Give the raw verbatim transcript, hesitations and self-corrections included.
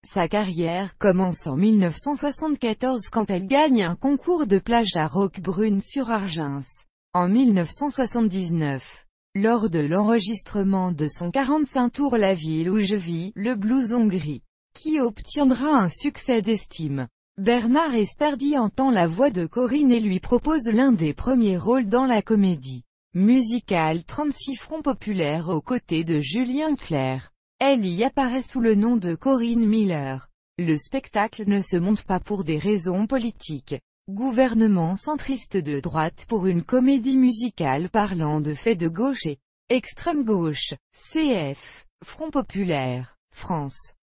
Sa carrière commence en mille neuf cent soixante-quatorze quand elle gagne un concours de plage à Roquebrune-sur-Argens. En mille neuf cent soixante-dix-neuf, lors de l'enregistrement de son quarante-cinq tours La ville où je vis, le blouson gris, qui obtiendra un succès d'estime, Bernard Estardi entend la voix de Corinne et lui propose l'un des premiers rôles dans la comédie musicale trente-six Front populaire aux côtés de Julien Clerc. Elle y apparaît sous le nom de Corinne Miller. Le spectacle ne se monte pas pour des raisons politiques. Gouvernement centriste de droite pour une comédie musicale parlant de faits de gauche et extrême gauche. C F. Front populaire. France.